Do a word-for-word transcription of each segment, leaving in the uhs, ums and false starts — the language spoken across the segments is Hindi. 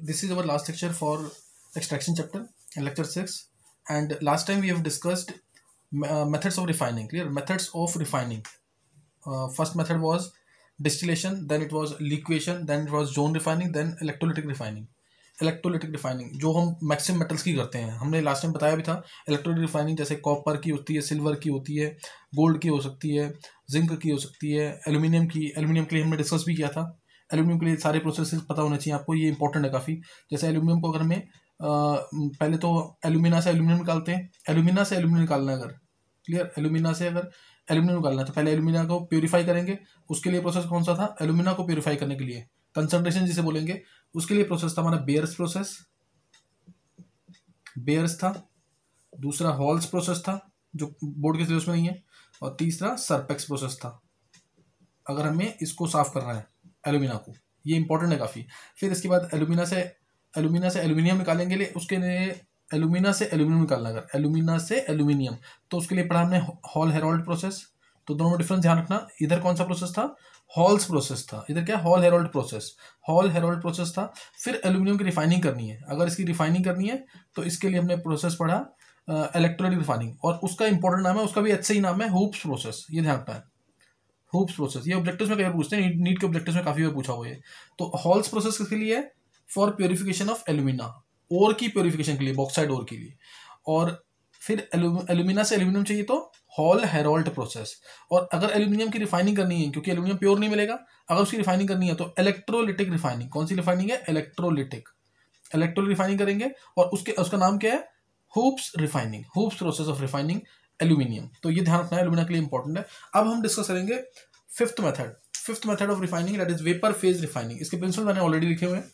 this is our last lecture for extraction chapter, lecture six, and last time we have discussed uh, methods of refining. Clear? Methods of refining. Uh, first method was distillation, then it was liquefaction, then it was zone refining, then electrolytic refining. Electrolytic refining जो हम मैक्सिमम मेटल्स की करते हैं, हमने लास्ट टाइम बताया भी था. इलेक्ट्रोलिटिक रिफाइनिंग जैसे कॉपर की होती है, सिल्वर की होती है, गोल्ड की हो सकती है, जिंक की हो सकती है, एल्यूमिनियम की. एल्यूमिनियम के लिए हमने डिस्कस भी किया था. एल्यूमिनियम के लिए सारे प्रोसेसेस पता होने चाहिए आपको, ये इंपॉर्टेंट है काफ़ी. जैसे एल्यूमिनियम को अगर हमें पहले तो एल्यूमिना से एल्यूमिनियम निकालते हैं. एल्यूमिना से एल्यूमिनियम निकालना है अगर, क्लियर, एल्यूमिना से अगर एल्यूमिनियम निकालना है तो पहले एल्यूमिना को प्योरीफाई करेंगे. उसके लिए प्रोसेस कौन सा था? एल्यूमिना को प्योरीफाई करने के लिए कंसंट्रेशन जिसे बोलेंगे, उसके लिए प्रोसेस था हमारा बेयर्स प्रोसेस. बेयर्स था. दूसरा हॉल्स प्रोसेस था जो बोर्ड के सिलेबस में नहीं है. और तीसरा सरपेक्स प्रोसेस था अगर हमें इसको साफ करना है एल्यूमिना को. ये इंपॉर्टेंट है काफ़ी. फिर इसके बाद एल्यूमिना से एल्यूमिना से एल्यूमिनियम निकालेंगे लिए उसके लिए एल्यूमिना से एल्यूमिनियम निकालना. अगर एल्यूमिना से एल्यूमिनियम तो उसके लिए पढ़ा हमने हॉल हेरोल्ड प्रोसेस. तो दोनों में डिफरेंस ध्यान रखना. इधर कौन सा प्रोसेस था? हॉल्स प्रोसेस था. इधर क्या? Hall Heroult process. Hall Heroult process था. फिर एल्यूमिनियम की रिफाइनिंग करनी है. अगर इसकी रिफाइनिंग करनी है तो इसके लिए हमने प्रोसेस पढ़ा इलेक्ट्रोलिटिक रिफाइनिंग, और उसका इंपॉर्टेंट नाम है, उसका भी अच्छा ही नाम है, हुप्स प्रोसेस. ये ध्यान रखना है, हुप्स प्रोसेस. ये ऑब्जेक्टिव्स में कई बार पूछते हैं, नीट के ऑब्जेक्टिव्स में काफी बार पूछा हुआ है. तो हॉल्स प्रोसेस किसके लिए है? For purification of alumina, ore की प्योरिफिकेशन के लिए, बॉक्साइड ओर के लिए. और फिर एल्यूमिना से एल्यूमिनियम चाहिए तो हॉल हेरोल्ड प्रोसेस. और अगर एल्यूमिनियम की रिफाइनिंग करनी है, क्योंकि एल्यूमिनियम प्योर नहीं मिलेगा, अगर उसकी रिफाइनिंग करनी है तो इलेक्ट्रोलिटिक रिफाइनिंग. कौन सी रिफाइनिंग है? इलेक्ट्रोलिटिक. इलेक्ट्रोलिटिक रिफाइनिंग करेंगे और उसके उसका नाम क्या है? Hoopes refining. Hoopes process of refining aluminium. तो ये ध्यान रखना है, एल्यूमिना के लिए इंपॉर्टेंट है. अब हम डिस्कस करेंगे fifth method. Fifth method of refining, that is vapour phase refining. इसके प्रिंसिपल मैंने ऑलरेडी लिखे हुए हैं.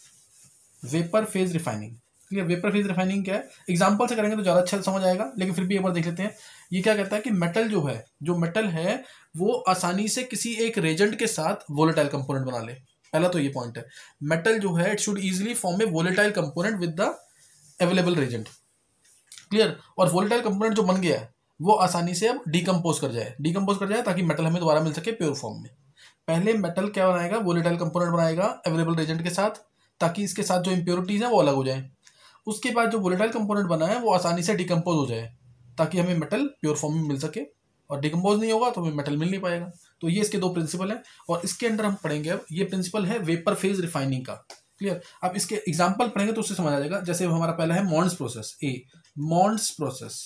Vapour phase refining. Clear? Vapour phase refining क्या है? एग्जांपल से करेंगे तो ज़्यादा अच्छा समझ आएगा, लेकिन फिर भी एक बार देख लेते हैं. ये क्या कहता है कि मेटल जो है जो मेटल है वो आसानी से किसी एक रेजेंट के साथ वोलेटाइल कंपोनेंट बना ले. पहला तो ये पॉइंट है. मेटल जो है it should easily form a volatile component with the available reagent. Clear? और वोलेटाइल कंपोनेंट जो बन गया है वो आसानी से अब डिकम्पोज कर जाए डिकम्पोज कर जाए ताकि मेटल हमें दोबारा मिल सके प्योर फॉर्म में. पहले मेटल क्या बनाएगा? वोलेटाइल कंपोनेंट बनाएगा अवेलेबल रेजेंट के साथ, ताकि इसके साथ जो इम्प्योरिटीज हैं वो अलग हो जाए. उसके बाद जो वोलेटाइल कंपोनेंट बना है वो आसानी से डिकम्पोज हो जाए ताकि हमें मेटल प्योर फॉर्म में मिल सके. और डिकम्पोज नहीं होगा तो हमें मेटल मिल नहीं पाएगा. तो ये इसके दो प्रिंसिपल हैं, और इसके अंदर हम पढ़ेंगे अब ये प्रिंसिपल है वेपर फेज रिफाइनिंग का. क्लियर? अब इसके एग्जाम्पल पढ़ेंगे तो उससे समझ आ जाएगा. जैसे हमारा पहला है Mond's process. A Mond's process.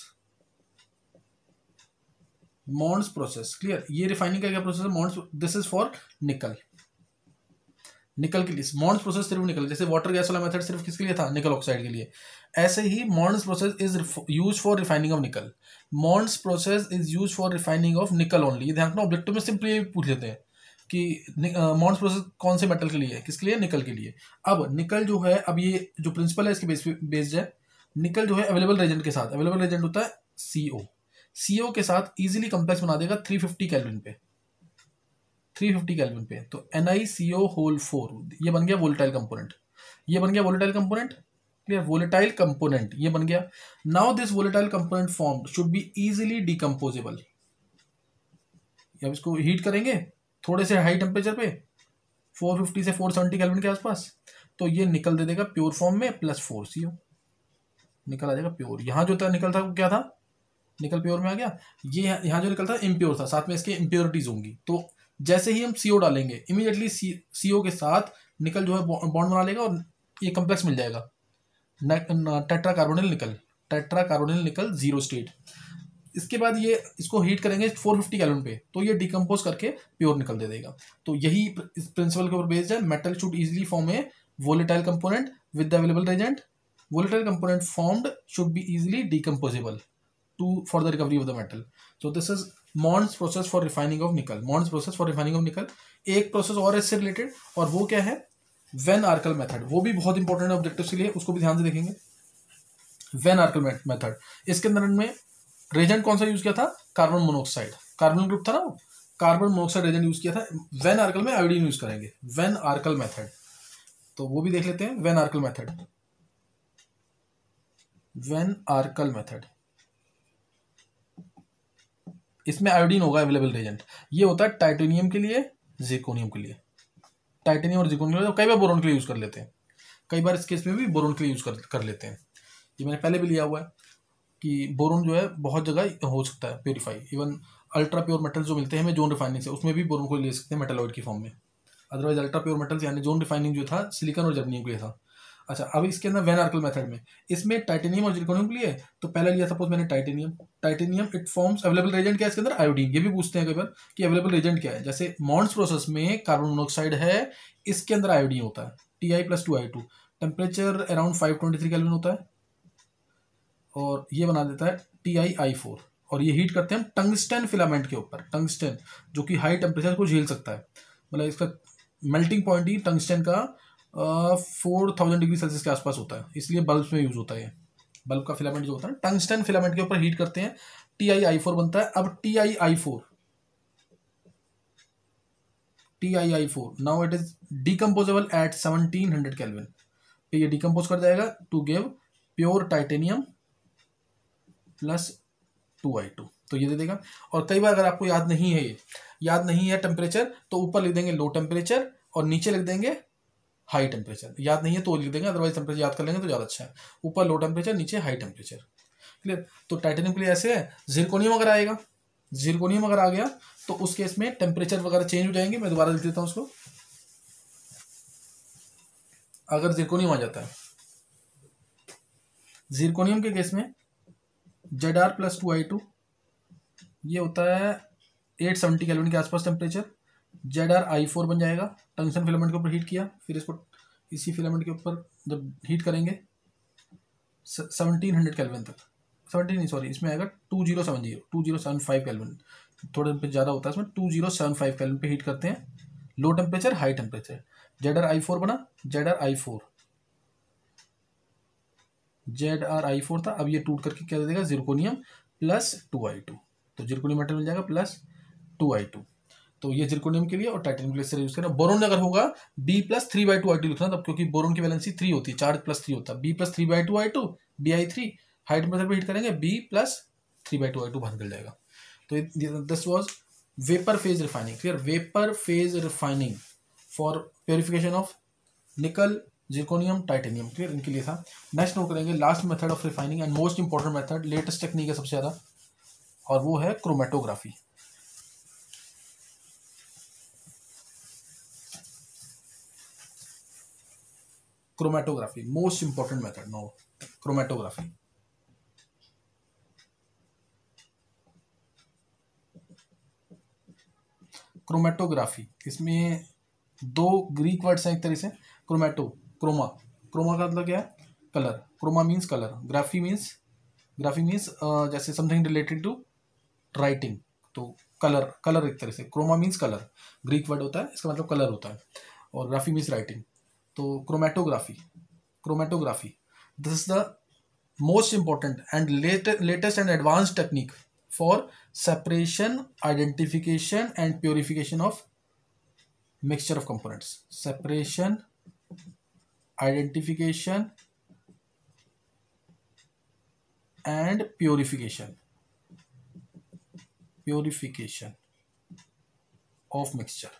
Mond's process. Clear? ये रिफाइनिंग का क्या प्रोसेस है? मॉन्ड्स. दिस इज फॉर निकल. निकल के लिए मॉन्ड्स प्रोसेस सिर्फ निकल. जैसे वाटर गैस वाला मेथड सिर्फ किसके लिए था? निकल ऑक्साइड के लिए. ऐसे ही Mond's process is use for refining of nickel. Mond's process is use for refining of nickel only. ये ध्यान रखना, ऑब्जेक्टिव में सिंपली पूछ लेते हैं कि मॉन्ड्स प्रोसेस कौन से मेटल के लिए है, किसके लिए? निकल के लिए. अब निकल जो है, अब ये जो प्रिंसिपल है इसके बेस बेस्ड है. निकल जो है अवेलेबल रेजेंट के साथ, अवेलेबल रेजेंट होता है सीओ. सीओ के साथ इजीली कॉम्प्लेक्स बना देगा थ्री फिफ्टी केल्विन पे. थ्री फिफ्टी केल्विन पे. तो N I C O whole four, ये बन गया वोलेटाइल कंपोनेंट. ये बन गया volatile component. Clear? Volatile component ये बन गया. Now this volatile component formed should be easily decomposable. अब इसको हीट करेंगे थोड़े से हाई टेम्परेचर पे, फोर फिफ्टी से फोर सेवेंटी केल्विन के आसपास, तो ये निकल दे देगा प्योर फॉर्म में प्लस फोर सी ओ. निकल आ जाएगा प्योर. यहाँ जो था निकल था वो क्या था? निकल प्योर में आ गया. ये यहाँ जो निकल था इम्प्योर था, साथ में इसके इम्प्योरिटीज होंगी. तो जैसे ही हम सीओ डालेंगे इमीडिएटली सीओ के साथ निकल जो है बॉन्ड बना लेगा और ये कॉम्प्लेक्स मिल जाएगा tetra carbonyl nickel. Tetra carbonyl nickel zero state. इसके बाद ये इसको हीट करेंगे फोर फिफ्टी केल्विन पे, तो ये डिकम्पोज करके प्योर निकल दे देगा. तो यही इस प्रिंसिपल के ऊपर बेस्ड है. Metal should easily form a volatile component with the available reagent. Volatile component formed should be easily decomposable to for the recovery of the metal. So this is Mond's process for refining of nickel. Mond's process for refining of nickel. एक प्रोसेस और है इससे रिलेटेड, और वो क्या है? Van Arkel method. वो भी बहुत इंपॉर्टेंट है ऑब्जेक्टिव्स के लिए, उसको भी ध्यान से देखेंगे. Van Arkel method. इसके अंदर में रेजेंट कौन सा यूज किया था? Carbon monoxide. कार्बन ग्रुप था ना वो, कार्बन मोनोऑक्साइड रेजेंट यूज किया था. वेन आर्कल में आयोडीन यूज करेंगे. वेन आर्कल मेथड, तो वो भी देख लेते हैं. Van Arkel method. Van Arkel method, इसमें आयोडीन होगा अवेलेबल रेजेंट. ये होता है टाइटेनियम के लिए, जिर्कोनियम के लिए. टाइटेनियम और जिर्कोनियम कई बार बोरॉन के लिए यूज कर लेते हैं. कई बार इस केस में भी बोरोन के लिए यूज़ कर कर लेते हैं। ये मैंने पहले भी लिया हुआ है कि बोरोन जो है बहुत जगह हो सकता है purify. Even ultra pure metal जो मिलते हैं हमें जोन रिफाइनिंग से, उसमें भी बोरोन को ले सकते हैं मेटालॉइड की फॉर्म में। अदरवाइज अल्ट्रा प्योर मेटल्स यानी जोन रिफाइनिंग जो था सिलिकॉन और जर्मनियम के लिए था। अच्छा, अब इसके अंदर वैन आर्कल मेथड में इसमें टाइटेनियम और जिरकोनियम के लिए, तो पहला लिया सपोज मैंने titanium. Titanium it forms available reagent क्या है इसके अंदर, आयोडीन। ये भी पूछते हैं कई बार कि अवेलेबल रेजेंट क्या है। जैसे मॉन्ड्स प्रोसेस में कार्बन मोनोऑक्साइड है, इसके अंदर आयोडीन होता है, T I plus two I two. Temperature around five twenty three kelvin होता है और ये बना देता है टी आई आई फोर। और ये हीट करते हैं हम टंगस्टन फिलामेंट के ऊपर। टंगस्टन जो कि हाई टेम्परेचर को झेल सकता है, मतलब इसका मेल्टिंग पॉइंट ही टंगस्टन का फोर थाउजेंड डिग्री सेल्सियस के आसपास होता है, इसलिए बल्ब में यूज होता है। बल्ब का फिलामेंट जो होता है ना, टंगस्टन फिलामेंट के ऊपर हीट करते हैं, टी आई आई फोर बनता है। अब T I I four T I I four now it is decomposable at seventeen hundred kelvin पे, ये डिकम्पोज कर जाएगा to give pure titanium plus two I two, तो ये दे देगा। और कई बार अगर आपको याद नहीं है, ये याद नहीं है टेम्परेचर, तो ऊपर लिख देंगे लो टेम्परेचर और नीचे लिख देंगे हाई टेम्परेचर। याद नहीं है तो लिख देंगे, अदरवाइज टेम्परेचर याद कर लेंगे तो ज़्यादा अच्छा है। ऊपर लो टेम्परेचर, नीचे हाई टेम्परेचर। क्लियर। तो टाइटेनियम के लिए ऐसे है। जिरकोनियम अगर आएगा, जिरकोनियम अगर आ गया तो उस केस में टेम्परेचर वगैरह चेंज हो जाएंगे। मैं दोबारा लिख देता हूँ उसको। अगर जिरकोनियम आ जाता है, जिरकोनियम के केस में Z R plus two I two, ये होता है एट सेवेंटी केल्विन के आसपास temperature. Z R I four बन जाएगा। टंगस्टन फिलामेंट के ऊपर हीट किया, फिर इसको इसी फिलामेंट के ऊपर जब हीट करेंगे सेवनटीन हंड्रेड केल्विन तक, सेवनटीन नहीं सॉरी इसमें आएगा two zero seven zero two zero seven five kelvin, थोड़े पे ज़्यादा होता है इसमें, two zero seven five kelvin पे हीट करते हैं। Low temperature high temperature, Z R I four बना, Z R I four Z R I four था। अब ये टूट करके क्या दे देगा, zirconium plus two I two, तो जिरकोनियम मेटल मिल जाएगा प्लस टू आई टू। तो ये जिरकोनियम के लिए और टाइटेनियम के लिए यूज करना। बोरोन अगर होगा B plus three by two I two लिखना तब, क्योंकि बोरोन की वैलेंसी थ्री होती है, चार्ज प्लस थ्री होता है। B plus three by two I two, B I three, high temperature पे हीट करेंगे, B plus three by two I two बाहर निकल जाएगा। तो this was vapour phase refining. Clear. Vapour phase refining for purification of nickel, zirconium, titanium. Clear, इनके लिए था। नेक्स्ट नोट करेंगे last method of refining and most important method, latest technique है सबसे ज़्यादा, और वो है chromatography. Chromatography most important method no chromatography. Chromatography इसमें दो ग्रीक वर्ड्स हैं एक तरह से। क्रोमेटो, क्रोमा, क्रोमा का मतलब क्या है, colour. Chroma means colour, graphy means graphy means जैसे समथिंग रिलेटेड टू राइटिंग, तो कलर, कलर एक तरह से। Chroma means colour, Greek word होता है, इसका मतलब कलर होता है, और ग्राफी मीन्स राइटिंग। तो chromatography, chromatography this is the most important and latest and advanced technique for separation, identification and purification of mixture of components. Separation, identification and purification purification of mixture.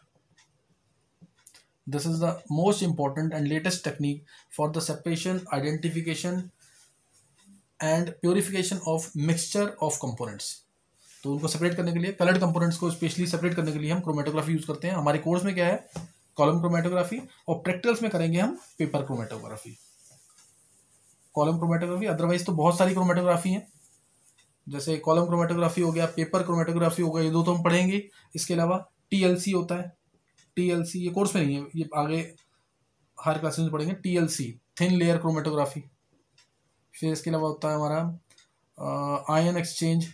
This is the most important and latest technique for the separation, identification and purification of mixture of components. तो उनको सेपरेट करने के लिए, कलर्ड कंपोनेंट्स को स्पेशली सेपरेट करने के लिए हम क्रोमेटोग्राफी यूज करते हैं। हमारे कोर्स में क्या है, कॉलम क्रोमेटोग्राफी, और प्रैक्टिकल्स में करेंगे हम paper chromatography. Column chromatography, otherwise तो बहुत सारी क्रोमेटोग्राफी है, जैसे कॉलम क्रोमेटोग्राफी हो गया, पेपर क्रोमेटोग्राफी हो गया, ये दो तो हम पढ़ेंगे। इसके अलावा टीएलसी होता है, टीएलसी ये कोर्स में नहीं है, ये आगे हर क्लासेस में पढ़ेंगे। TLC thin layer chromatography. फिर इसके अलावा होता है हमारा ion exchange,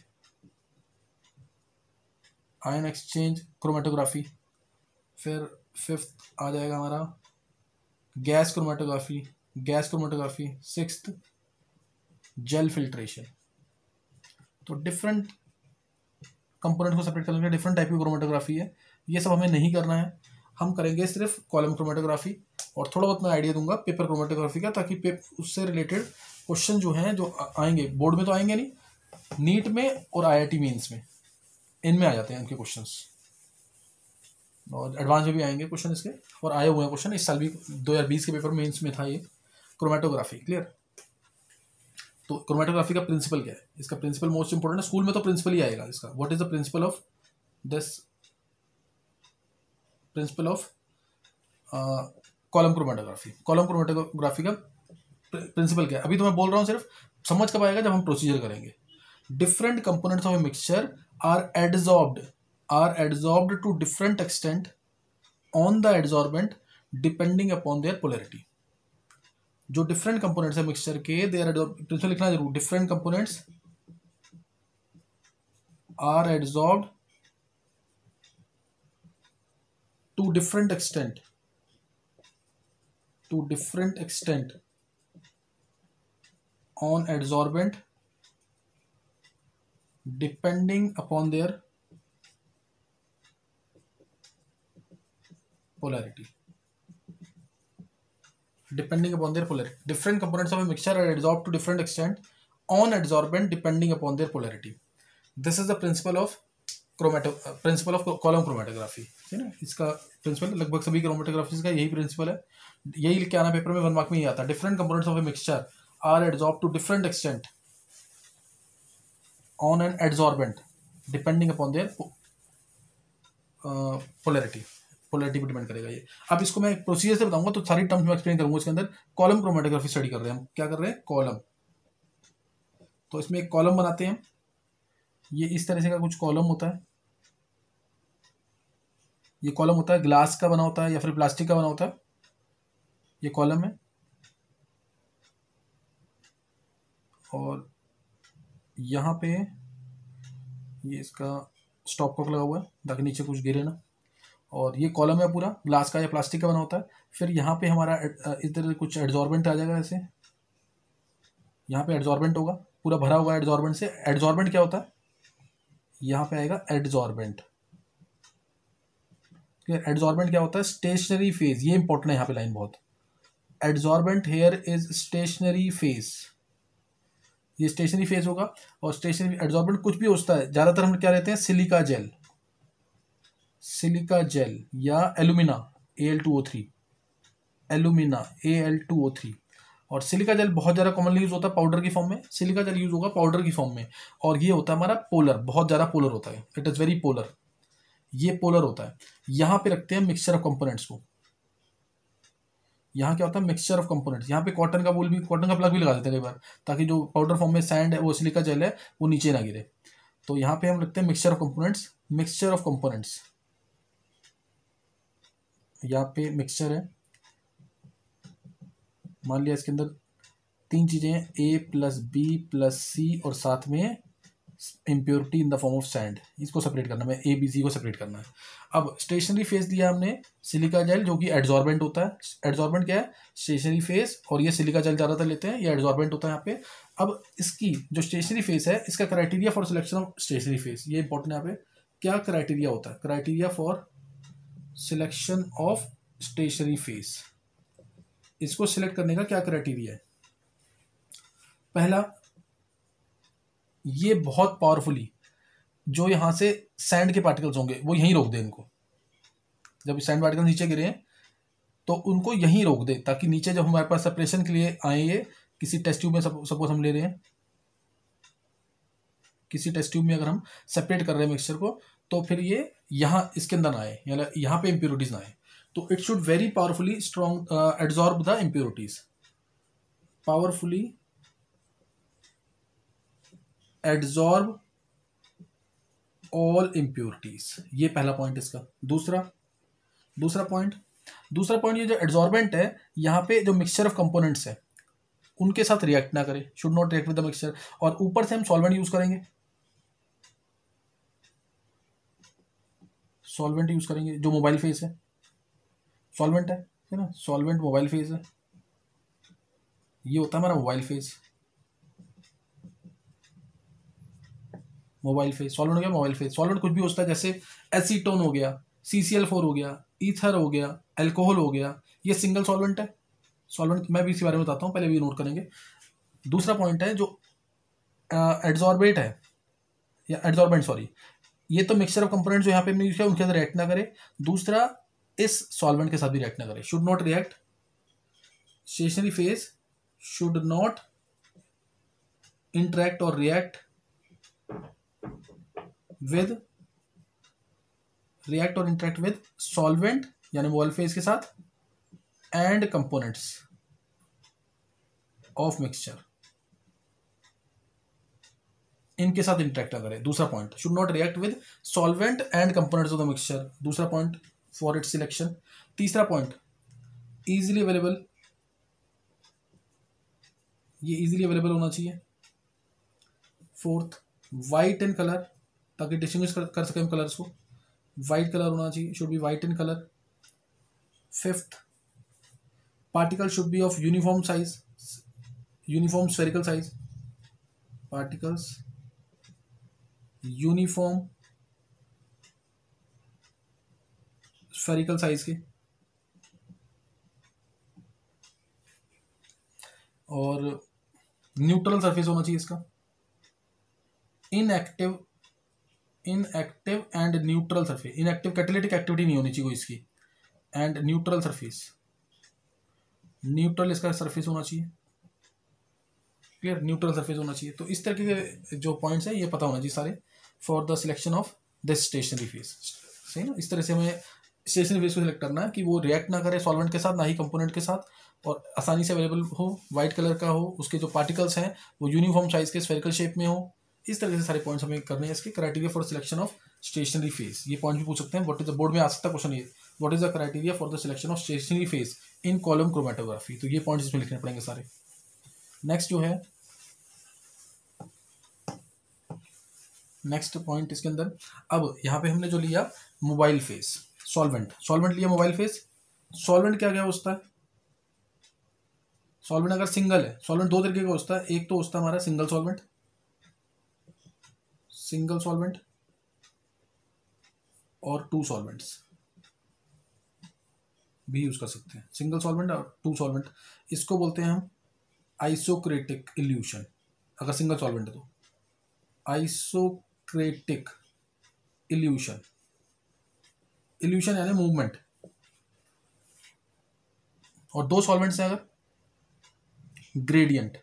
ion exchange chromatography. फिर फिफ्थ आ जाएगा हमारा gas chromatography, gas chromatography. Sixth gel filtration. तो डिफरेंट कंपोनेंट को सेपरेट करने के लिए डिफरेंट टाइप की क्रोमेटोग्राफी है। ये सब हमें नहीं करना है, हम करेंगे सिर्फ कॉलम क्रोमेटोग्राफी, और थोड़ा बहुत मैं आइडिया दूंगा पेपर क्रोमेटोग्राफी का, ताकि पेपर उससे रिलेटेड क्वेश्चन जो हैं जो आएंगे, बोर्ड में तो आएंगे नहीं, नीट में और आईआईटी मेंस में इनमें आ जाते हैं इनके क्वेश्चंस, और एडवांस में भी आएंगे क्वेश्चन इसके, और आए हुए हैं क्वेश्चन इस साल भी। दो हज़ार बीस के पेपर मेंस में था ये, क्रोमेटोग्राफी। क्लियर? तो क्रोमेटोग्राफी का प्रिंसिपल क्या है? इसका प्रिंसिपल मोस्ट इंपोर्टेंट है, स्कूल में तो प्रिंसिपल ही आएगा इसका। What is the principle of this, principle of column chromatography. Column chromatography का प्रिंसिपल क्या है? अभी तो मैं बोल रहा हूँ, सिर्फ समझ कब आएगा जब हम प्रोसीजर करेंगे। Different components of a mixture are adsorbed are adsorbed to different extent on the adsorbent depending upon their polarity. जो डिफरेंट कंपोनेंट्स है मिक्सचर के, देयर प्रिंसिपल लिखना जरूर, different components are adsorbed to different extent to different extent on adsorbent depending upon their polarity depending upon their polarity different components of a mixture are adsorbed to different extent on adsorbent depending upon their polarity. This is the principle of chromato uh, principle of column chromatography, है ना। इसका प्रिंसिपल लगभग सभी क्रोमेटोग्राफीज का यही प्रिंसिपल है, यही लिख के आना पेपर में, वन मार्क में ही आता है। Different components of a mixture are adsorbed to different extent on an adsorbent depending upon their uh, polarity polarity पे डिपेंड करेगा ये। अब इसको मैं प्रोसीजर से बताऊंगा तो सारी टर्म्स में एक्सप्लेन करूंगा। इसके अंदर कॉलम क्रोमेटोग्राफी स्टडी कर रहे हैं हम। क्या कर रहे हैं? कॉलम। तो इसमें एक कॉलम बनाते हैं, ये इस तरह से का कुछ कॉलम होता है। ये कॉलम होता है ग्लास का बना होता है या फिर प्लास्टिक का बना होता है। ये कॉलम है और यहाँ पे ये इसका स्टॉप कॉक लगा हुआ है ताकि नीचे कुछ गिरे ना। और ये कॉलम है पूरा ग्लास का या प्लास्टिक का बना होता है। फिर यहाँ पे हमारा इधर कुछ एडजॉर्बेंट आ जाएगा ऐसे, यहाँ पे एडजॉर्बेंट होगा, पूरा भरा हुआ एडजॉर्बेंट से। एडजॉर्बेंट क्या होता है? यहाँ पे आएगा एडजॉर्बेंट। एडजॉर्बेंट क्या होता है? Stationery phase. ये इंपॉर्टेंट है यहाँ पे लाइन बहुत। Adsorbent here is stationary phase. ये स्टेशनरी फेज होगा। और स्टेशनरी एडजॉर्बेंट कुछ भी होता है, ज्यादातर हम क्या लेते हैं? सिलिका जेल, सिलिका जेल या alumina A L two O three, alumina A L two O three. और सिलिका जेल बहुत ज़्यादा कॉमनली यूज होता है पाउडर की फॉर्म में। सिलिका जेल यूज होगा पाउडर की फॉर्म में। और ये होता है हमारा पोलर, बहुत ज़्यादा पोलर होता है। इट इज़ वेरी पोलर, ये पोलर होता है। यहाँ पे रखते हैं मिक्सचर ऑफ कंपोनेंट्स को। यहाँ क्या होता है? Mixture of components. यहाँ पे कॉटन का बोल भी, कॉटन का प्लग भी लगा देते हैं कई बार, ताकि जो पाउडर फॉर्म में सैंड है, वो सिलिका जेल है, वो नीचे ना गिरे। तो यहाँ पे हम रखते हैं mixture of components. Mixture of components, यहाँ पे मिक्सचर है, मान लिया इसके अंदर तीन चीजें हैं, A plus B plus C और साथ में impurity in the form of sand. इसको सेपरेट करना है, ए बी सी को सेपरेट करना है। अब स्टेशनरी फेस दिया हमने सिलिका जेल, जो कि एडजॉर्बेंट होता है। एडजॉर्बेंट क्या है? Stationary phase. और ये सिलिका जेल ज़्यादातर लेते हैं, ये एडजॉर्बेंट होता है यहाँ पे। अब इसकी जो स्टेशनरी फेस है, इसका criteria for selection of stationary phase, ये इंपॉर्टेंट है यहाँ पे। क्या क्राइटेरिया होता है? Criteria for selection of stationary phase, इसको सिलेक्ट करने का क्या क्राइटेरिया है? पहला, ये बहुत पावरफुली जो यहां से सैंड के पार्टिकल्स होंगे वो यहीं रोक दे इनको। जब सैंड पार्टिकल नीचे गिरे हैं तो उनको यहीं रोक दे, ताकि नीचे जब हमारे पास सेपरेशन के लिए आए, ये किसी टेस्ट ट्यूब में सपोज हम ले रहे हैं, किसी टेस्ट ट्यूब में अगर हम सेपरेट कर रहे हैं मिक्सचर को, तो फिर ये यहाँ इसके अंदर ना आए, या यहाँ पे इंप्योरिटीज ना आए। तो it should very powerfully strong adsorb the impurities, powerfully adsorb all impurities. ये पहला पॉइंट इसका। दूसरा दूसरा पॉइंट दूसरा पॉइंट ये जो एड्सॉर्बेंट है, यहाँ पे जो मिक्सचर ऑफ कंपोनेंट्स है उनके साथ रिएक्ट ना करे, should not react with the mixture. और ऊपर से हम सॉल्वेंट यूज करेंगे, सॉल्वेंट यूज करेंगे जो मोबाइल फेस है, सॉल्वेंट है है ना, सॉल्वेंट मोबाइल फेस है। ये होता है हमारा mobile phase, mobile phase solvent हो गया, मोबाइल फेस। सॉल्वेंट कुछ भी होता है, जैसे एसीटोन हो गया, सी सी एल फोर हो गया, ईथर हो गया, अल्कोहल हो गया, ये सिंगल सॉल्वेंट है। सॉल्वेंट मैं भी इसी बारे में बताता हूँ, पहले भी नोट करेंगे। दूसरा पॉइंट है जो एड्सॉर्बेट है या एड्सॉर्बेंट सॉरी, ये तो मिक्सचर ऑफ कंपोनेंट जो यहाँ पे हमने यूज किया उनके साथ रिएक्ट ना करे। दूसरा, इस सॉल्वेंट के साथ भी रिएक्ट ना करे, should not react stationary phase should not interact और रिएक्ट विद रिएक्ट और इंटरेक्ट विद सॉल्वेंट यानी मोबाइल फेज के साथ एंड कंपोनेंट्स ऑफ मिक्सचर, इनके साथ इंटरेक्ट ना करें। दूसरा point, should not react with solvent and components of the mixture, दूसरा पॉइंट फॉर इट्स सिलेक्शन। तीसरा पॉइंट, इजीली अवेलेबल, ये इजीली अवेलेबल होना चाहिए। फोर्थ, वाइट इन कलर, ताकि डिस्टिंग्विश कर, कर सकें हम कलर्स को, वाइट कलर होना चाहिए, should be white in colour. Fifth, particle should be of uniform size, uniform spherical size, particles uniform spherical size के। और न्यूट्रल सरफेस होना चाहिए इसका। Inactive inactive and neutral surface, inactive catalytic activity नहीं होनी चाहिए कोई इसकी, एंड न्यूट्रल सरफेस, न्यूट्रल इसका सरफेस होना चाहिए। क्लियर, न्यूट्रल सरफेस होना चाहिए। तो इस तरह के जो पॉइंट्स हैं ये पता होना चाहिए सारे for the selection of this stationary phase. सही ना, इस तरह से हमें स्टेशनरी फेस को सिलेक्ट करना है कि वो रिएक्ट ना करे सॉल्वेंट के साथ, ना ही कंपोनेंट के साथ, और आसानी से अवेलेबल हो, वाइट कलर का हो, उसके जो पार्टिकल्स हैं वो यूनिफॉर्म साइज के स्फेरिकल शेप में हो। इस तरह से सारे पॉइंट्स हमें करने हैं इसके criteria for selection of stationary phase. ये पॉइंट भी पूछ सकते हैं, व्हाट इज द, बोर्ड में आ सकता है क्वेश्चन ये, what is the criteria for the selection of stationary phase in column chromatography. तो ये पॉइंट्स इसमें लिखने पड़ेंगे सारे। नेक्स्ट जो है, नेक्स्ट पॉइंट इसके अंदर, अब यहाँ पे हमने जो लिया मोबाइल फेस, सॉल्वेंट, सॉल्वेंट लिया मोबाइल फेस। सॉल्वेंट क्या क्या होता है, सॉल्वेंट अगर सिंगल है, सॉल्वेंट दो तरीके का होता है, एक तो होता है हमारा सिंगल सॉल्वेंट, सिंगल सॉल्वेंट, और टू सॉल्वेंट्स भी यूज कर सकते हैं, सिंगल सॉल्वेंट और टू सॉल्वेंट। इसको बोलते हैं हम आइसोक्रेटिक इल्यूशन, अगर सिंगल सॉल्वेंट है तो आइसोक्रेटिक इल्यूशन, इल्यूशन यानी मूवमेंट। और दो सॉल्वेंट्स हैं अगर, ग्रेडियंट,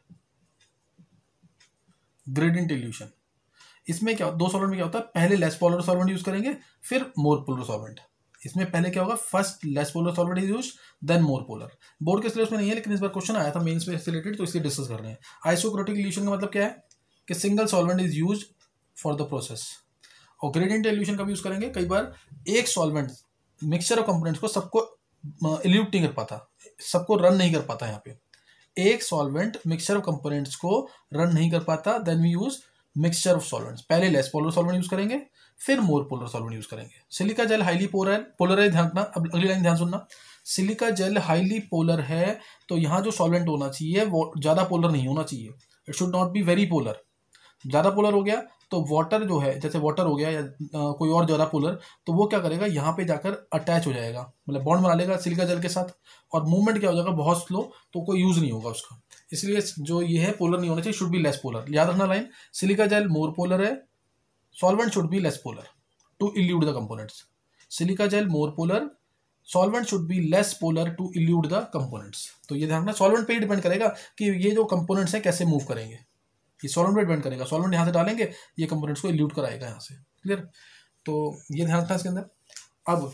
ग्रेडियंट इल्यूशन। इसमें क्या, दो सॉल्वेंट में क्या होता है, पहले लेस पोलर सॉल्वेंट यूज करेंगे फिर मोर पोलर सॉल्वेंट। इसमें पहले क्या होगा, first less polar solvent is used then more polar. Board के सिलेबस में नहीं है लेकिन इस बार क्वेश्चन आया था मेंस में रिलेटेड, तो इसलिए डिस्कस कर रहे हैं। आइसोक्रेटिक इल्यूशन का मतलब क्या है कि single solvent is used for the process. और ग्रेडियंट इल्यूशन का भी यूज करेंगे, कई बार एक सॉल्वेंट मिक्सचर ऑफ कंपोनेंट्स को सबको इल्यूट नहीं कर पाता, सबको रन नहीं कर पाता। यहाँ पे एक सॉल्वेंट मिक्सचर ऑफ कंपोनेंट्स को रन नहीं कर पाता, then we use mixture of solvents. पहले लेस पोलर सॉल्वेंट यूज करेंगे फिर मोर पोलर सॉल्वेंट यूज करेंगे। Silica gel highly polar polar है, ध्यान रखना। अब अगली लाइन ध्यान सुनना, सिलिका जेल हाईली पोलर है तो यहाँ जो सॉल्वेंट होना चाहिए वो ज्यादा पोलर नहीं होना चाहिए, it should not be very polar. ज्यादा पोलर हो गया तो वाटर जो है, जैसे वाटर हो गया या आ, कोई और ज्यादा पोलर, तो वो क्या करेगा, यहाँ पे जाकर अटैच हो जाएगा, मतलब बॉन्ड बना लेगा सिलिका जेल के साथ, और मूवमेंट क्या हो जाएगा बहुत स्लो, तो कोई यूज नहीं होगा उसका। इसलिए जो ये है पोलर नहीं होना चाहिए, शुड बी लेस पोलर। याद रखना line, silica gel more polar है, solvent should be less polar to elute the components. Silica gel more polar, solvent should be less polar to elute the components. तो ये ध्यान रखना, सॉल्वेंट पे ही डिपेंड करेगा कि ये जो कंपोनेंट्स हैं कैसे मूव करेंगे, ये सॉल्वेंट पे डिपेंड करेगा। सॉल्वेंट यहाँ से डालेंगे, ये कंपोनेंट्स को इल्यूट कराएगा यहाँ से। क्लियर, तो ये ध्यान रखना इसके अंदर। अब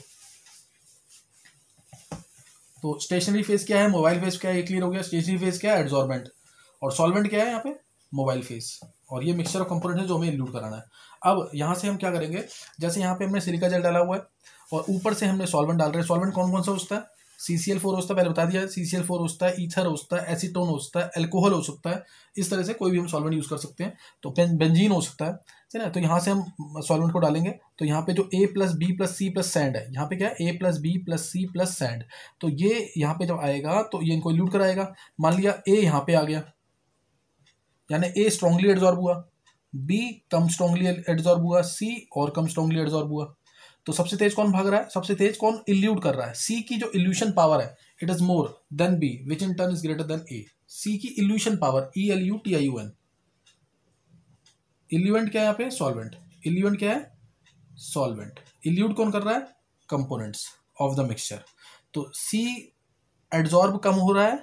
तो स्टेशनरी फेज क्या है, मोबाइल फेज क्या है, ये क्लियर हो गया। स्टेशनरी फेज क्या है, एडजॉर्बेंट, और सॉल्वेंट क्या है यहाँ पे, मोबाइल फेज, और ये मिक्सचर ऑफ कंपोनेंट है जो हमें इल्यूट कराना है। अब यहाँ से हम क्या करेंगे, जैसे यहाँ पे हमने सिलिका जेल डाला हुआ है और ऊपर से हमने सॉल्वेंट डाल रहे हैं। सॉल्वेंट कौन कौन सा होता है, सी सी एल फोर होता है, पहले बता दिया, सी सी एल फोर होता है, ईथर होता है, एसीटोन होता है, एल्कोहल हो सकता है। इस तरह से कोई भी हम सॉल्वेंट यूज कर सकते हैं। तो बेंजीन हो सकता है, है ना। तो यहाँ से हम सॉल्वेंट को डालेंगे, तो यहाँ पे जो A plus B plus C plus sand है, यहाँ पे क्या है, A plus B plus C plus sand. तो ये यहाँ पे जब आएगा तो ये इनको इल्यूट कराएगा। मान लिया ए यहाँ पे आ गया, यानी ए स्ट्रांगली एडजॉर्ब हुआ, बी कम स्ट्रांगली एडजॉर्ब हुआ, सी और कम स्ट्रांगली एडजॉर्ब हुआ। तो सबसे तेज कौन भाग रहा है, सबसे तेज कौन इल्यूट कर रहा है, सी की जो इल्यूशन पावर है it is more than B which in turn is greater than A. C की elution power, E L U T I you N. Eluent क्या है यहाँ पे, सॉल्वेंट। इल्यूएंट क्या है, सॉल्वेंट। इल्यूट कौन कर रहा है, कंपोनेंट्स ऑफ द मिक्सचर। तो सी एडजॉर्ब कम हो रहा है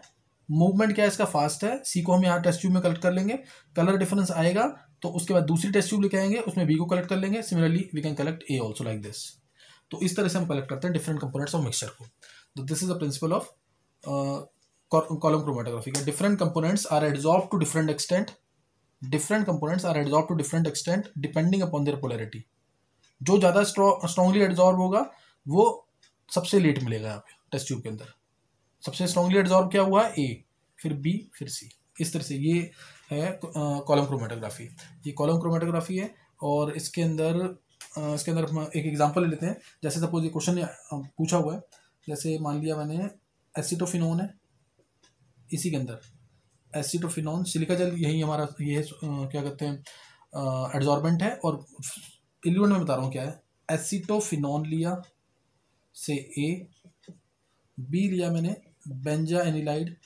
मूवमेंट क्या है इसका, फास्ट है। सी को हम यहाँ टेस्ट ट्यूब में कलेक्ट कर लेंगे, कलर डिफरेंस आएगा तो उसके बाद दूसरी टेस्ट ट्यूब लेके आएंगे, उसमें बी को कलेक्ट कर लेंगे। Similarly we can collect A also like this. तो इस तरह से हम कलेक्ट करते हैं डिफरेंट कंपोनेंट्स ऑफ मिक्सचर को। तो this is the principle of column chromatography का। Different components are adsorb to different extent different components are adsorb to different extent depending upon their polarity. जो ज़्यादा स्ट्रॉन्गली एड्सॉर्ब होगा वो सबसे लेट मिलेगा यहाँ पे टेस्ट ट्यूब के अंदर। सबसे स्ट्रॉन्गली एड्सॉर्ब क्या हुआ, ए, फिर बी, फिर सी। इस तरह से ये है कॉलम क्रोमेटोग्राफी। ये कॉलम क्रोमेटोग्राफी है। और इसके अंदर uh, इसके अंदर हम एक एग्जांपल ले लेते हैं। जैसे सपोज ये क्वेश्चन पूछा हुआ है, जैसे मान लिया मैंने एसिटोफिनोन है, इसी के अंदर एसिटोफिनोन, सिलिका जेल, यही हमारा ये uh, क्या कहते हैं एड्सॉर्बेंट है। और इल्यूएंट में बता रहा हूँ क्या है, एसिटोफिनोन लिया से ए, बी लिया मैंने benzanilide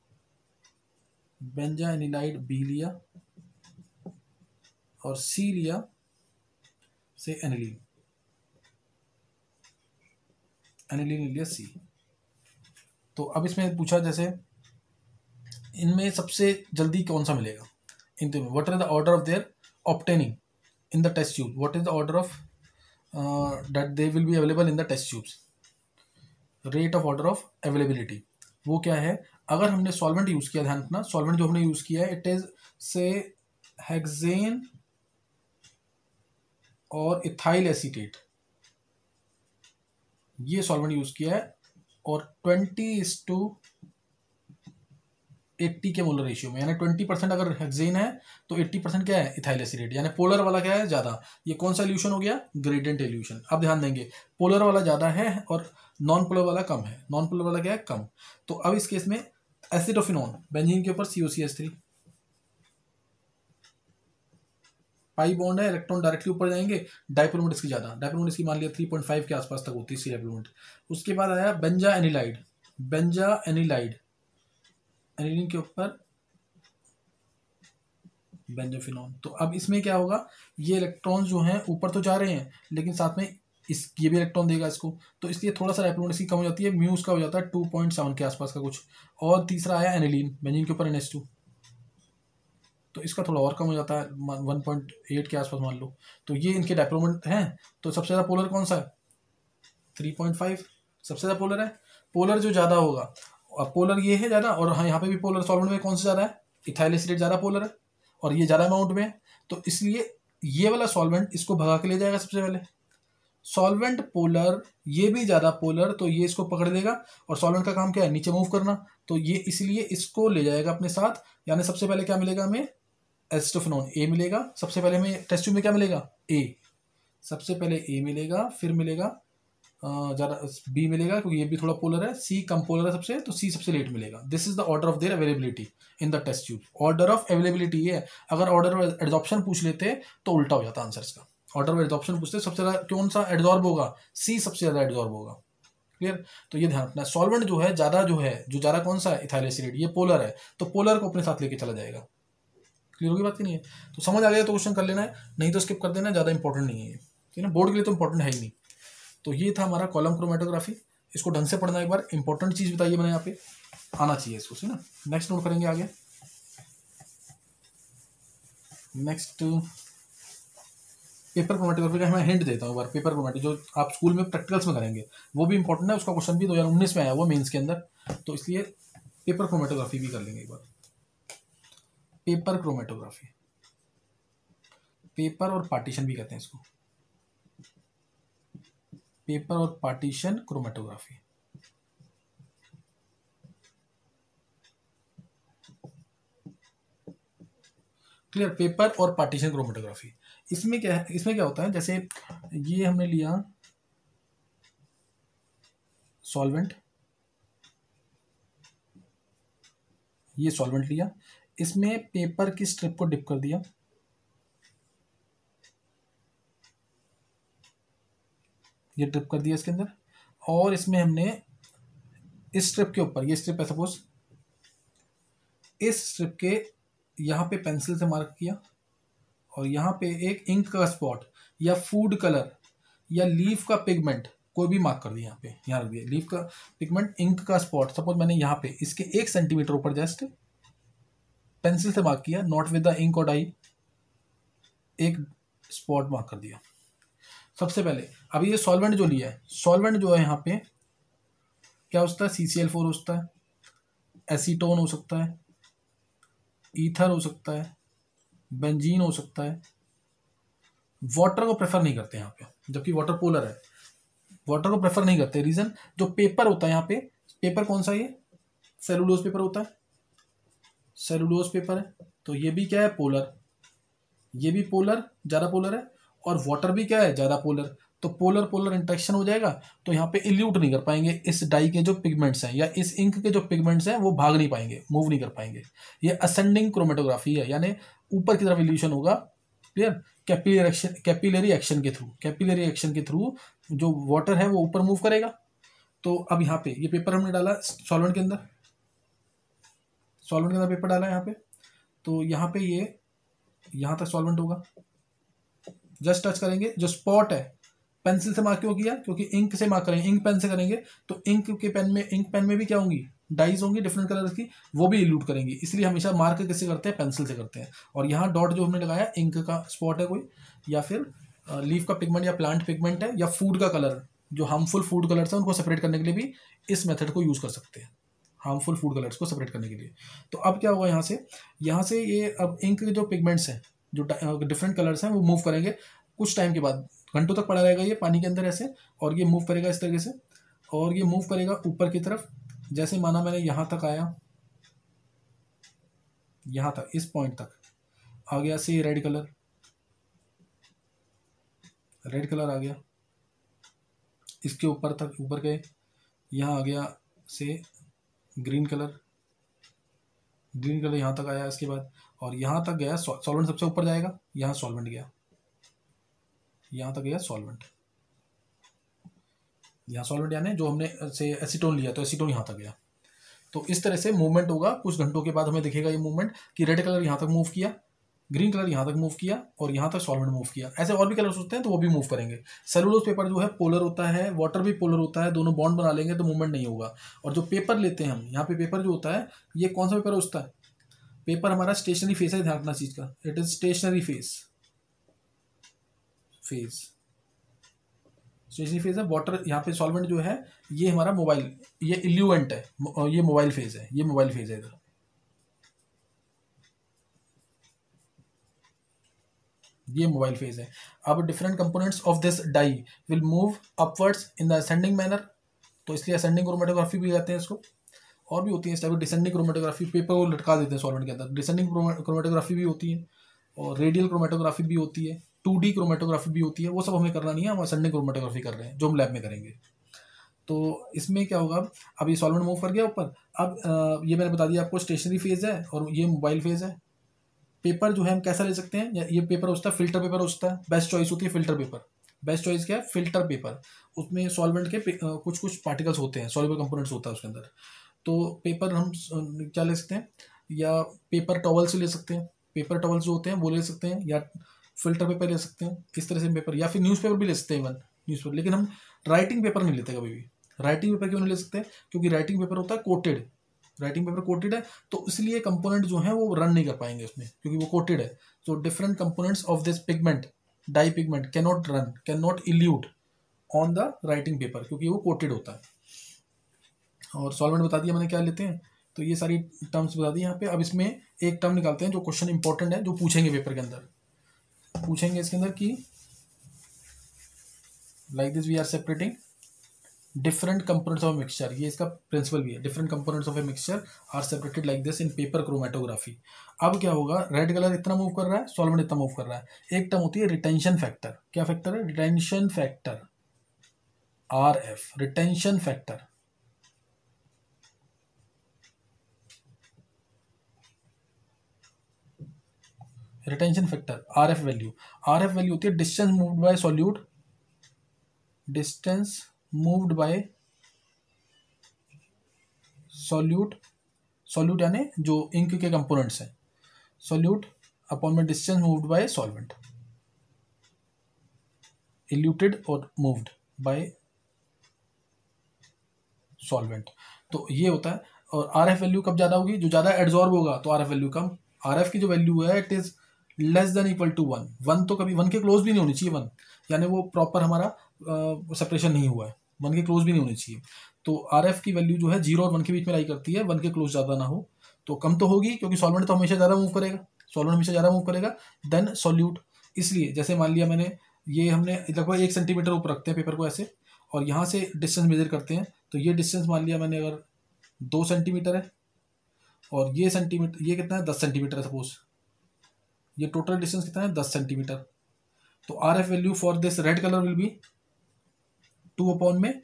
benzanilide B लिया, और सी लिया से एनिलीन एनिलीन लिया सी। तो अब इसमें पूछा जैसे इनमें सबसे जल्दी कौन सा मिलेगा इन तीनों, what are the order of their obtaining in the test tube, what is the order of that they will be available in the test tubes, rate of order of availability. वो क्या है, अगर हमने सॉल्वेंट यूज किया, ध्यान रखना सॉल्वेंट जो हमने यूज किया है इट इज से हेक्सेन और इथाइल एसीटेट, ये सॉल्वेंट यूज किया है, और ट्वेंटी इज टू एट्टी के मोलर रेशियो में, यानी ट्वेंटी परसेंट अगर हेक्सेन है तो एट्टी परसेंट क्या है, इथाइल एसीटेट, यानी पोलर वाला क्या है ज़्यादा। ये कौन सा इल्यूशन हो गया, ग्रेडियंट इल्यूशन। अब ध्यान देंगे पोलर वाला ज़्यादा है और नॉन पोलर वाला कम है, नॉन पोलर वाला क्या है, कम। तो अब इस केस में एसिटोफिनोन, बेंजीन के ऊपर C O C H three, pi bond है, इलेक्ट्रॉन डायरेक्टली ऊपर जाएंगे, डाइपोल मोमेंट इसकी ज़्यादा, डाइपोल मोमेंट इसकी मान लिया थ्री पॉइंट फाइव के आसपास तक होती है सी डाइपोल मोमेंट। उसके बाद आया benzanilide, benzanilide aniline के ऊपर बेंजोफिनोन। तो अब इसमें क्या होगा, ये इलेक्ट्रॉन जो हैं ऊपर तो जा रहे हैं लेकिन साथ में इस ये भी इलेक्ट्रॉन देगा इसको, तो इसलिए थोड़ा सा डाइपोल मोमेंट इसकी कम हो जाती है, म्यू उसका हो जाता है टू पॉइंट सेवन के आसपास का कुछ। और तीसरा आया एनिलीन, बेंजीन के ऊपर एन एच टू, तो इसका थोड़ा और कम हो जाता है वन पॉइंट एट के आसपास मान लो। तो ये इनके डाइपोल मोमेंट हैं। तो सबसे ज़्यादा पोलर कौन सा है, थ्री पॉइंट फाइव सबसे ज़्यादा पोलर है। पोलर जो ज़्यादा होगा, और पोलर ये है ज़्यादा, और हाँ यहाँ पे भी पोलर सॉल्वेंट में कौन सा ज़्यादा है, इथाइल एसिटेट ज़्यादा पोलर है और ये ज़्यादा अमाउंट में है। तो इसलिए ये वाला सॉल्वेंट इसको भगा के ले जाएगा सबसे पहले। सॉल्वेंट पोलर, ये भी ज़्यादा पोलर, तो ये इसको पकड़ लेगा, और सॉल्वेंट का काम क्या है, नीचे मूव करना, तो ये इसलिए इसको ले जाएगा अपने साथ। यानी सबसे पहले क्या मिलेगा हमें, एसिटोफिनोन ए मिलेगा। सबसे पहले हमें टेस्ट ट्यूब में क्या मिलेगा, ए, सबसे पहले ए मिलेगा, फिर मिलेगा ज़्यादा बी मिलेगा क्योंकि ये भी थोड़ा पोलर है, सी कम पोलर है सबसे, तो सी सबसे लेट मिलेगा। This is the order of their availability in the test tube. Order of availability ये है। अगर ऑर्डर ऑफ एड्सॉर्प्शन पूछ लेते तो उल्टा हो जाता आंसर इसका। ऑर्डर ऑफ एड्सॉर्प्शन पूछते सबसे ज़्यादा कौन सा एड्सॉर्ब होगा, सी सबसे ज़्यादा एड्सॉर्ब होगा। क्लियर। तो ये ध्यान रखना, सॉल्वेंट जो है ज़्यादा जो है जो ज़्यादा कौन सा है, इथाइल एसिटेट, ये पोलर है, तो पोलर को अपने साथ लेके चला जाएगा। क्लियर होगी बात की नहीं है। तो समझ आ गया तो क्वेश्चन कर लेना है, नहीं तो स्किप कर देना, ज़्यादा इंपॉर्टेंट नहीं है ये, ठीक है ना, बोर्ड के लिए तो इंपॉर्टेंट है ही नहीं। तो ये था हमारा कॉलम क्रोमेटोग्राफी। इसको ढंग से पढ़ना, एक बार इंपॉर्टेंट चीज़ बताइए मैंने यहाँ पे, आना चाहिए इसको, सी ना। नेक्स्ट नोट करेंगे आगे। नेक्स्ट पेपर क्रोमेटोग्राफी का मैं हिंट देता हूँ एक बार। पेपर क्रोमेटो जो आप स्कूल में प्रैक्टिकल्स में करेंगे वो भी इंपॉर्टेंट है, उसका क्वेश्चन भी दो हज़ार उन्नीस में आया हुआ मेंस के अंदर, तो इसलिए पेपर क्रोमेटोग्राफी भी कर लेंगे एक बार। पेपर क्रोमेटोग्राफी, पेपर और पार्टीशन भी कहते हैं इसको, पेपर और पार्टीशन क्रोमेटोग्राफी। क्लियर, पेपर और पार्टीशन क्रोमेटोग्राफी। इसमें क्या है, इसमें क्या होता है, जैसे ये हमने लिया सॉल्वेंट, ये सॉल्वेंट लिया, इसमें पेपर की स्ट्रिप को डिप कर दिया, ये डिप कर दिया इसके अंदर, और इसमें हमने इस स्ट्रिप के ऊपर, ये स्ट्रिप है सपोज, इस स्ट्रिप के यहाँ पे पेंसिल से मार्क किया, और यहाँ पे एक इंक का स्पॉट या फूड कलर या लीफ का पिगमेंट कोई भी मार्क कर दिया यहाँ पे, यहाँ रख दिया लीफ का पिगमेंट इंक का स्पॉट, सपोज मैंने यहाँ पे इसके एक सेंटीमीटर ऊपर जस्ट पेंसिल से मार्क किया, नॉट विद द इंक और डाई, एक स्पॉट मार्क कर दिया। सबसे पहले अभी ये सॉल्वेंट जो लिया है, सॉल्वेंट जो है यहाँ पे क्या हो सकता है, सी सी एल फोर हो सकता है, एसीटोन हो सकता है, ईथर हो सकता है, बेंजीन हो सकता है। वाटर को प्रेफर नहीं करते यहाँ पे, जबकि वाटर पोलर है, वाटर को प्रेफर नहीं करते। रीजन, जो पेपर होता है यहाँ पे, पेपर कौन सा, ये सेलुलोज पेपर होता है, सेलुलोज पेपर है, तो ये भी क्या है, पोलर, ये भी पोलर, ज़्यादा पोलर है, और वाटर भी क्या है, ज़्यादा पोलर। तो पोलर पोलर इंटरेक्शन हो जाएगा, तो यहाँ पे इल्यूट नहीं कर पाएंगे इस डाई के जो पिगमेंट्स हैं या इस इंक के जो पिगमेंट्स हैं, वो भाग नहीं पाएंगे, मूव नहीं कर पाएंगे। ये असेंडिंग क्रोमेटोग्राफी है, यानी ऊपर की तरफ इल्यूशन होगा। Clear, capillary action, capillary action के थ्रू, कैपिलरी एक्शन के थ्रू जो वाटर है वो ऊपर मूव करेगा। तो अब यहाँ पे ये पेपर हमने डाला सॉल्वेंट के अंदर, सॉल्वेंट के अंदर पेपर डाला है यहाँ पे, तो यहाँ पे ये यहाँ तक सॉल्वेंट होगा, जस्ट टच करेंगे, जो स्पॉट है पेंसिल से मार्क क्यों किया, क्योंकि इंक से मार्क करेंगे, इंक पेन से करेंगे तो इंक के पेन में, इंक पेन में भी क्या होंगी, डाइज होंगी डिफरेंट कलर की, वो भी इल्यूट करेंगी, इसलिए हमेशा मार्क किससे करते हैं, पेंसिल से करते हैं। और यहाँ डॉट जो हमने लगाया इंक का स्पॉट है कोई, या फिर लीफ का पिगमेंट या प्लांट पिगमेंट है, या फूड का कलर, जो हार्मफुल फूड कलर्स हैं उनको सेपरेट करने के लिए भी इस मेथड को यूज़ कर सकते हैं, हार्मफुल फूड कलर्स को सेपरेट करने के लिए। तो अब क्या होगा, यहाँ से यहाँ से ये अब इंक के जो पिगमेंट्स हैं, जो डिफरेंट कलर्स हैं, वो मूव करेंगे कुछ टाइम के बाद, घंटों तक पड़ा रहेगा ये पानी के अंदर ऐसे, और ये मूव करेगा इस तरीके से, और ये मूव करेगा ऊपर की तरफ। जैसे माना मैंने यहाँ तक आया, यहाँ तक इस पॉइंट तक आ गया say red colour, red colour आ गया, इसके ऊपर तक ऊपर गए, यहाँ आ गया से ग्रीन कलर, ग्रीन कलर यहाँ तक आया इसके बाद, और यहाँ तक गया सॉल्वेंट, सबसे ऊपर जाएगा, यहाँ सॉल्वेंट गया, यहाँ तक गया सॉल्वेंट, यहाँ सॉल्वेंट यानी जो हमने से एसीटोन लिया तो एसीटोन यहाँ तक गया। तो इस तरह से मूवमेंट होगा, कुछ घंटों के बाद हमें दिखेगा ये मूवमेंट कि रेड कलर यहाँ तक मूव किया, ग्रीन कलर यहाँ तक मूव किया, और यहाँ तक सॉल्वेंट मूव किया। ऐसे और भी कलर्स होते हैं तो वो भी मूव करेंगे। सेलुलोज पेपर जो है पोलर होता है, वाटर भी पोलर होता है, दोनों बॉन्ड बना लेंगे तो मूवमेंट नहीं होगा। और जो पेपर लेते हैं हम, यहाँ पे पेपर जो होता है, ये कौन सा पेपर होता है, पेपर हमारा स्टेशनरी फेस है, ध्यान रखना चीज का, it is stationary phase, phase stationary phase है। वाटर यहाँ पे सॉल्वेंट जो है ये हमारा मोबाइल, ये इल्यूएंट है, ये मोबाइल फेज है, ये मोबाइल फेज है इधर, ये मोबाइल फेज है। अब different components of this dye will move upwards in the ascending manner, तो इसलिए असेंडिंग क्रोमेटोग्राफी भी कहते हैं इसको। और भी होती है इस टाइप की डिसेंडिंग क्रोमेटोग्राफी, पेपर को लटका देते हैं सॉल्वेंट के अंदर, डिसेंडिंग क्रोमेटोग्राफी भी होती है, और रेडियल क्रोमेटोग्राफी भी होती है, टू डी क्रोमेटोग्राफी भी होती है। वो सब हमें करना नहीं है, हम असेंडिंग क्रोमेटोग्राफी कर रहे हैं जो हम लैब में करेंगे। तो इसमें क्या होगा, अब ये सॉल्वेंट मूव कर गया ऊपर, अब आ, ये मैंने बता दिया आपको स्टेशनरी फेज है और ये मोबाइल फेज है। पेपर जो है हम कैसा ले सकते हैं, ये पेपर होता है फिल्टर पेपर होता है, बेस्ट चॉइस होती है फिल्टर पेपर। बेस्ट चॉइस क्या है, फिल्टर पेपर, उसमें सॉल्वेंट के कुछ कुछ पार्टिकल्स होते हैं, सॉल्युबल कंपोनेंट्स होता है उसके अंदर। तो पेपर हम क्या ले सकते हैं, या पेपर टॉवल से ले सकते हैं, पेपर टॉवल्स जो होते हैं वो ले सकते हैं, या फिल्टर पेपर ले सकते हैं, इस तरह से पेपर, या फिर न्यूज़पेपर भी ले सकते हैं, इवन न्यूज़पेपर। लेकिन हम राइटिंग पेपर नहीं लेते कभी भी। राइटिंग पेपर क्यों नहीं ले सकते, क्योंकि राइटिंग पेपर होता है कोटेड, राइटिंग पेपर कोटेड है, तो इसलिए कंपोनेंट जो है वो रन नहीं कर पाएंगे उसमें, क्योंकि वो कोटेड है। तो different components of this pigment, dye pigment can not run, can not elute on the writing paper, क्योंकि वो कोटेड होता है। और सॉल्वेंट बता दिया मैंने क्या लेते हैं, तो ये सारी टर्म्स बता दी यहाँ पे। अब इसमें एक टर्म निकालते हैं जो क्वेश्चन इंपॉर्टेंट है, जो पूछेंगे पेपर के अंदर, पूछेंगे इसके अंदर कि like this we are separating different components of mixture, ये इसका प्रिंसिपल भी है, different components of a mixture are separated like this in paper chromatography. अब क्या होगा, रेड कलर इतना मूव कर रहा है, सॉल्वेंट इतना मूव कर रहा है। एक टर्म होती है रिटेंशन फैक्टर, क्या फैक्टर है, retention factor, R F, retention factor. Retention factor R F value, R F value होती है distance moved by solute, distance moved by solute, solute यानी जो इंक के कंपोनेंट्स हैं, सॉल्यूट अपॉन में distance moved by solvent, eluted और मूव्ड बाय सॉल्वेंट। तो ये होता है। और आर एफ वैल्यू कब ज़्यादा होगी, जो ज़्यादा एड्जॉर्ब होगा तो आर एफ वैल्यू कम। आर एफ की जो वैल्यू है it is less than equal to one. One तो कभी वन के क्लोज भी नहीं होनी चाहिए, वन यानी वो प्रॉपर हमारा सेपरेशन नहीं हुआ है, वन के क्लोज भी नहीं होनी चाहिए। तो आर एफ की वैल्यू जो है जीरो और वन के बीच में लाई करती है, वन के क्लोज ज़्यादा ना हो। तो कम तो होगी क्योंकि सॉल्वेंट तो हमेशा ज़्यादा मूव करेगा, सॉल्वेंट हमेशा ज़्यादा मूव करेगा देन सॉल्यूट। इसलिए जैसे मान लिया मैंने, ये हमने लगभग एक सेंटीमीटर ऊपर रखते हैं पेपर को ऐसे, और यहाँ से डिस्टेंस मेजर करते हैं। तो ये डिस्टेंस मान लिया मैंने अगर दो सेंटीमीटर है, और ये सेंटीमीटर, ये कितना है, दस सेंटीमीटर है सपोज, ये टोटल डिस्टेंस कितना है, दस सेंटीमीटर। तो R F value for this red colour will be two upon में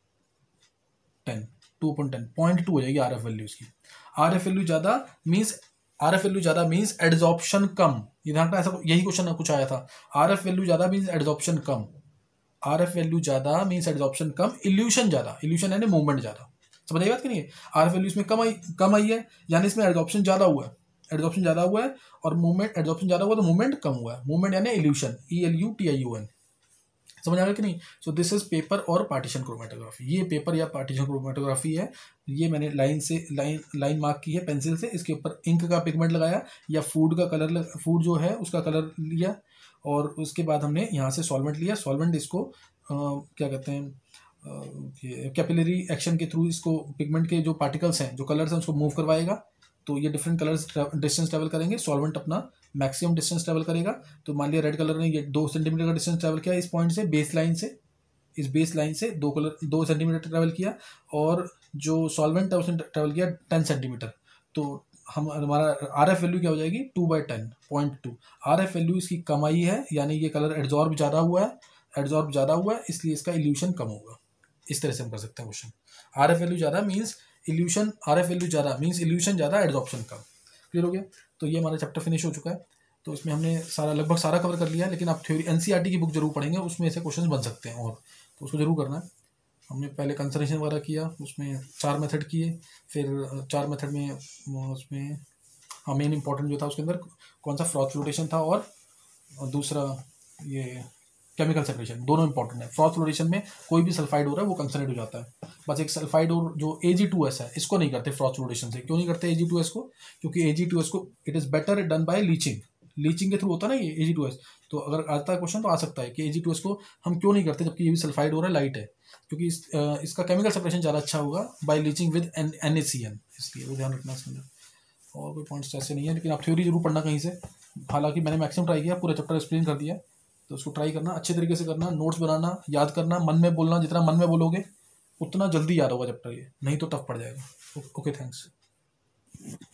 ten, two upon ten, point two हो जाएगी आर एफ वैल्यू इसकी। आर एफ वैल्यू ज़्यादा मीन्स, आर एफ वैल्यू ज़्यादा मीन्स एड्जॉर्प्शन कम। ये ध्यान रखना, ऐसा यही क्वेश्चन कुछ आया था। आर एफ वैल्यू ज़्यादा मीन्स एड्जॉर्प्शन कम, आर एफ वैल्यू ज़्यादा मीन्स एड्जॉर्प्शन कम, इल्यूशन ज़्यादा, इल्यूशन यानी मूवमेंट ज़्यादा। समझ आई बात कि नहीं? आर एफ वैल्यू इसमें कम आई, कम आई है यानी इसमें एड्जॉर्प्शन ज़्यादा हुआ है, एड्जॉर्प्शन ज़्यादा हुआ है, और मूवमेंट, एड्जॉर्प्शन ज़्यादा हुआ तो मूवमेंट कम हुआ है। मूवमेंट यानी elution, E L U T I you N. समझ आ गया कि नहीं? सो दिस इज पेपर और पार्टीशन क्रोमेटोग्राफी। ये पेपर या पार्टीशन क्रोमेटोग्राफी है। ये मैंने लाइन से लाइन लाइन मार्क की है पेंसिल से, इसके ऊपर इंक का पिगमेंट लगाया या फूड का कलर, फूड जो है उसका कलर लिया, और उसके बाद हमने यहाँ से सॉल्वेंट लिया। सॉल्वेंट इसको आ, क्या कहते हैं, कैपिलरी एक्शन के थ्रू इसको पिगमेंट के जो पार्टिकल्स हैं, जो कलर्स हैं, उसको मूव करवाएगा। तो ये डिफरेंट कलर्स डिस्टेंस ट्रेवल करेंगे। सॉल्वेंट अपना मैक्सिमम डिस्टेंस ट्रेवल करेगा। तो मान लिया रेड कलर ने ये दो सेंटीमीटर का डिस्टेंस ट्रेवल किया इस पॉइंट से, बेस लाइन से, इस बेस लाइन से दो कलर दो सेंटीमीटर ट्रेवल किया, और जो सॉल्वेंट है उसने ट्रेवल किया टेन सेंटीमीटर। तो हम हमारा आर एफ वैल्यू क्या हो जाएगी, two by ten point two. R F value इसकी कम आई है, यानी ये कलर एड्जॉर्ब ज़्यादा हुआ है, एड्जॉर्ब ज़्यादा हुआ है, इसलिए इसका इल्यूशन कम होगा। इस तरह से हम कर सकते हैं क्वेश्चन। आर एफ वैल्यू ज़्यादा means elution, R F value ज़्यादा मीन्स इल्यूशन ज़्यादा, एड्जॉर्प्शन कम। क्लियर हो गया? तो ये हमारा चैप्टर फिनिश हो चुका है। तो इसमें हमने सारा लगभग सारा कवर कर लिया है, लेकिन आप थ्योरी एनसीईआरटी की बुक जरूर पढ़ेंगे, उसमें ऐसे क्वेश्चन बन सकते हैं, और तो उसको जरूर करना है। हमने पहले कंसर्वेशन वगैरह किया, उसमें चार मेथड किए, फिर चार मेथड में उसमें हाँ मेन इंपॉर्टेंट जो था उसके अंदर कौन सा, फ्रॉथ फ्लोटेशन था, और दूसरा ये केमिकल सेपरेशन, दोनों इंपॉर्टेंट है। फ्रॉथ फ्लोटेशन में कोई भी सल्फाइड हो रहा है वो कंसनट्रेट हो जाता है, बस एक सल्फाइड और जो ए जी टू एस है इसको नहीं करते फ्रॉथ फ्लोटेशन से। क्यों नहीं करते ए जी टू एस को? क्योंकि ए जी टू एस को it is better done by leaching, leaching के थ्रू होता है ना ये ए जी टू एस। तो अगर आता है क्वेश्चन तो आ सकता है कि ए जी टू एस को हम क्यों नहीं करते जबकि ये भी सल्फाइड हो रहा है, लाइट है, क्योंकि इस, इसका केमिकल सेपरेशन ज़्यादा अच्छा होगा by leaching with N A C N, इसलिए वो ध्यान रखना इसके अंदर। और कोई पॉइंट्स ऐसे नहीं है, लेकिन आप थ्योरी जरूर पढ़ना कहीं से। हालांकि मैंने मैक्सिमम ट्राई किया, पूरा चैप्टर एक्सप्लेन कर दिया, तो उसको ट्राई करना, अच्छे तरीके से करना, नोट्स बनाना, याद करना, मन में बोलना, जितना मन में बोलोगे उतना जल्दी याद होगा चैप्टर ये, नहीं तो टफ पड़ जाएगा। Okay, thanks.